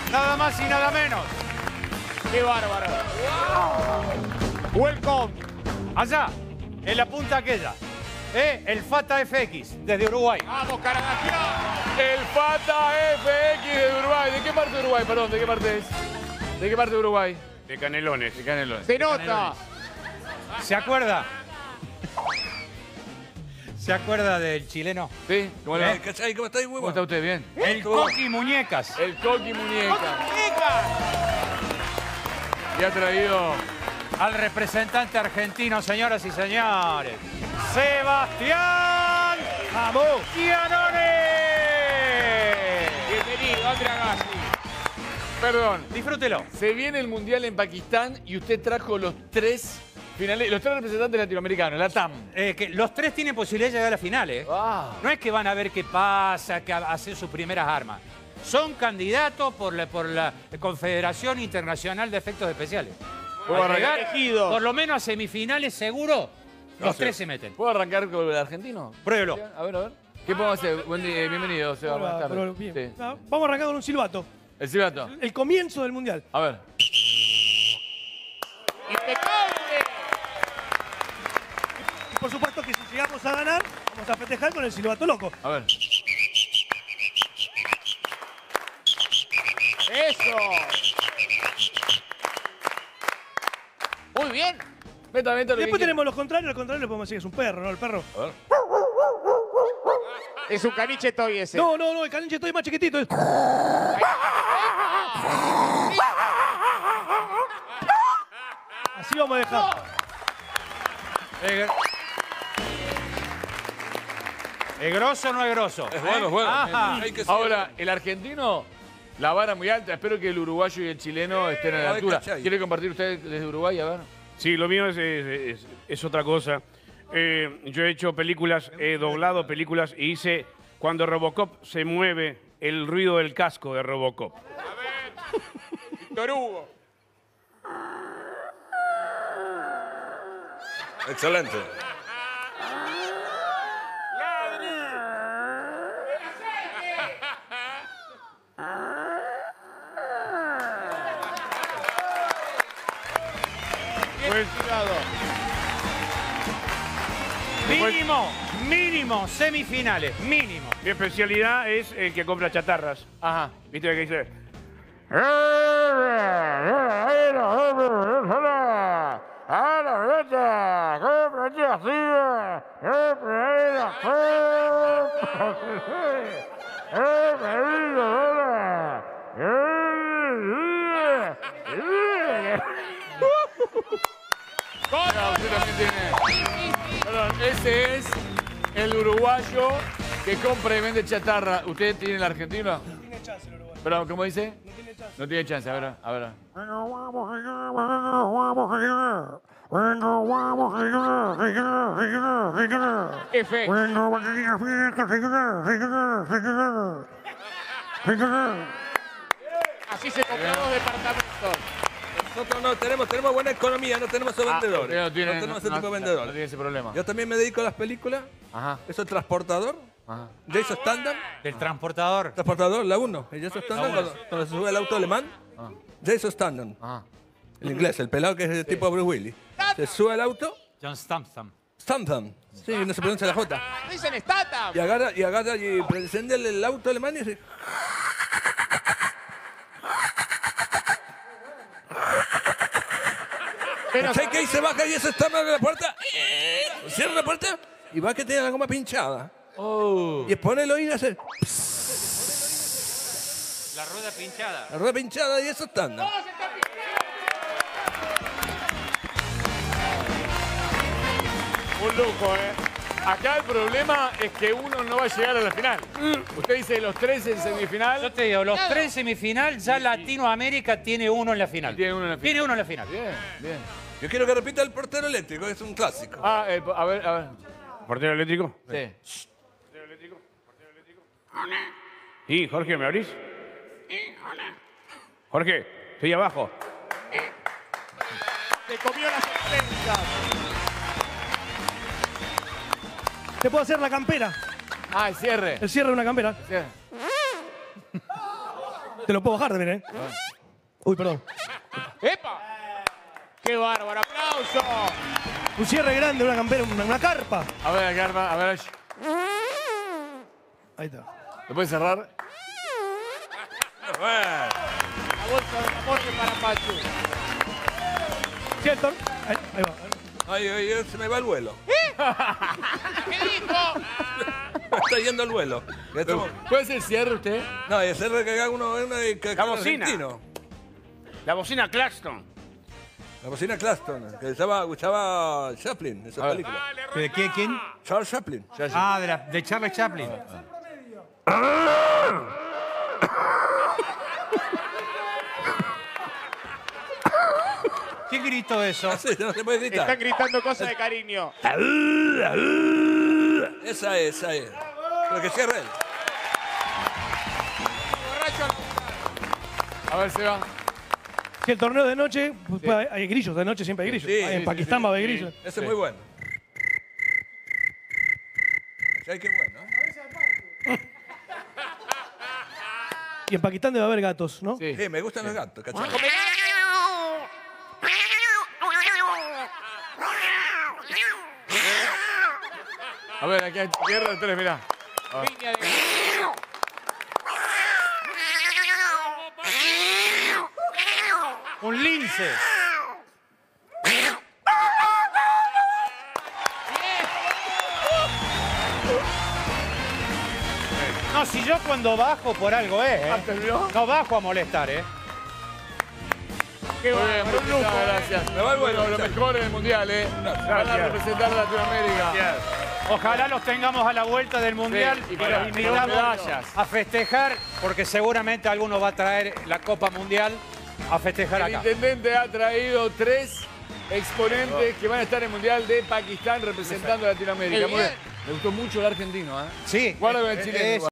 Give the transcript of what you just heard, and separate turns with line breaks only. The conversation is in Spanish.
nada más y nada menos.
¡Qué bárbaro!
Welcome. Allá, en la punta aquella. El Fata FX, desde Uruguay.
¡Vamos, Caravaggio!
El Fata FX de Uruguay. ¿De qué parte de Uruguay? Perdón, ¿de qué parte es? ¿De qué parte de Uruguay?
De Canelones.
De Canelones.
¡Se nota!
¿Se acuerda? ¿Se acuerda del chileno?
¿Sí? ¿Cómo le va?
¿Cachai? ¿Cómo está ahí, huevo?
¿Cómo está usted? ¿Bien?
El Coqui Muñecas.
El Coqui Muñeca. Y ha traído...
Al representante argentino, señoras y señores. Sebastián Giannone.
Bienvenido, Andrea Gassi.
Perdón.
Disfrútelo.
Se viene el Mundial en Pakistán y usted trajo los tres finales, los tres representantes latinoamericanos, la TAM.
Que los tres tienen posibilidad de llegar a la final, ¿eh?
Ah.
No es que van a ver qué pasa, que hacer sus primeras armas. Son candidatos por la Confederación Internacional de Efectos Especiales. Al llegar,
elegido.
por lo menos a semifinales seguro, los tres se meten.
¿Puedo arrancar con el argentino?
Pruébelo.
A ver, a ver. ¿Qué podemos hacer? Buen día, bienvenido, Seba.
Hola,
Buenas tardes.
pero bien.
Sí.
Vamos a arrancar con un silbato.
El silbato.
El comienzo del Mundial.
A ver.
¡Impecable!
Y por supuesto que si llegamos a ganar, vamos a festejar con el silbato loco.
A ver.
¡Eso! Muy bien.
Meta, lo que
Después
quiera.
tenemos los contrarios. Al contrario le podemos decir que es un perro, ¿no? El perro.
A ver.
Es un caniche toy ese.
No, el calinche estoy más chiquitito. Así vamos a dejar.
¿Es grosso o no es grosso?
Es bueno, es bueno.
Ajá.
Hay que
Ahora, el argentino, la vara muy alta. Espero que el uruguayo y el chileno estén a la
A ver,
altura.
cachai.
¿Quiere compartir usted desde Uruguay? A ver.
Sí, lo mío es otra cosa. Yo he hecho películas, he doblado películas y hice cuando Robocop se mueve, el ruido del casco de Robocop.
Víctor Hugo.
Excelente.
Pues,
Mínimo, semifinales, mínimo.
mi especialidad es el que compra chatarras.
Ajá.
¿Viste que dice?
Ah, usted también tiene. Perdón, ese es el uruguayo que compra y vende chatarra. ¿Usted tiene el argentino?
No tiene chance el Uruguay.
Perdón, ¿cómo dice?
No tiene chance.
No tiene chance, a ver, a ver.
F. Así se compró dos departamentos.
Nosotros no tenemos buena economía, no tenemos esos vendedores.
No tiene,
no tenemos ese tipo de
no
vendedores.
tiene ese problema.
Yo también me dedico a las películas.
Ajá,
Eso es transportador.
ajá.
Jason Statham.
El transportador.
Transportador, la 1. El Jason Statham cuando se sube el auto alemán.
Ah.
Jason Statham.
Ajá.
El inglés, el pelado que es el tipo de Bruce Willis. Se sube al auto.
John Statham.
Statham. Sí, no se pronuncia la J.
Dicen Statham.
Y agarra y enciende el auto alemán y dice...
Pero
¿Cachai que ahí se baja y eso está abre la puerta? Cierra la puerta y va que tiene la goma pinchada.
Oh.
Y pone el oído y hace...
La rueda pinchada.
La rueda pinchada y eso está andando.
Un lujo, ¿eh? Acá el problema es que uno no va a llegar a la final. Usted dice los tres en
Yo
semifinal.
te digo, los tres en semifinal, ya Latinoamérica tiene uno en la final.
Tiene uno en la final.
Tiene uno en la final.
Bien, bien.
Yo quiero que repita el portero eléctrico, que es un clásico.
Ah, a ver.
¿Portero eléctrico?
Sí.
¿Portero eléctrico? Sí, Jorge, ¿me abrís? Jorge, estoy abajo.
se comió las estrellas.
Te puedo hacer la campera.
Ah, el cierre.
El cierre de una campera.
Cierre.
Te lo puedo bajar también, ¿eh? Uy, perdón.
¡Epa! ¡Qué bárbaro! ¡Aplauso!
Un cierre grande, una campera, una carpa.
A ver, Garba, a ver.
Ahí está.
¿Lo puedes cerrar?
La bolsa de amor de para Pachu.
Cierto. Ahí va.
Ay, se me va el vuelo.
¿Qué dijo?
Me está yendo el vuelo.
¿Puede ser cierre usted?
No, y hacer que haga uno
La bocina.
argentino.
La bocina Claxton.
La bocina Claston, que gustaba Chaplin, esa película.
¿De quién?
Charles Chaplin.
Ah, de Charles Chaplin. ¿Quién gritó eso?
Así, no se puede gritar.
Están gritando cosas de cariño.
Esa es. Pero que cierre él.
Borracho.
A ver, se va.
Si el torneo de noche, pues, hay grillos, de noche siempre hay grillos.
Sí,
En
sí,
Pakistán va a haber grillos.
Ese es muy bueno. ¿Sabes qué bueno?
Y en Pakistán debe haber gatos, ¿no?
Sí.
Sí, me gustan los gatos, ¿cachai?
A ver, aquí hay guerra de tres, mirá.
Piña de...
Un lince. No, si yo cuando bajo por algo es, ¿eh?
¿Terminó?
No bajo a molestar, ¿eh?
Qué
Muy bien,
bárbaro.
muchas gracias.
Me va el vuelo,
Bueno, lo
muchachos.
mejor en el Mundial, ¿eh? Van a representar a Latinoamérica.
Ojalá los tengamos a la vuelta del Mundial
Sí,
y
para-
los invitamos
medallas.
a festejar, porque seguramente alguno va a traer la Copa Mundial a festejar
El
acá.
intendente ha traído 3 exponentes que van a estar en el Mundial de Pakistán representando a Latinoamérica.
Qué
Muy bien.
bien.
Me gustó mucho el argentino, ¿eh?
Sí.
Guarda con el chileno.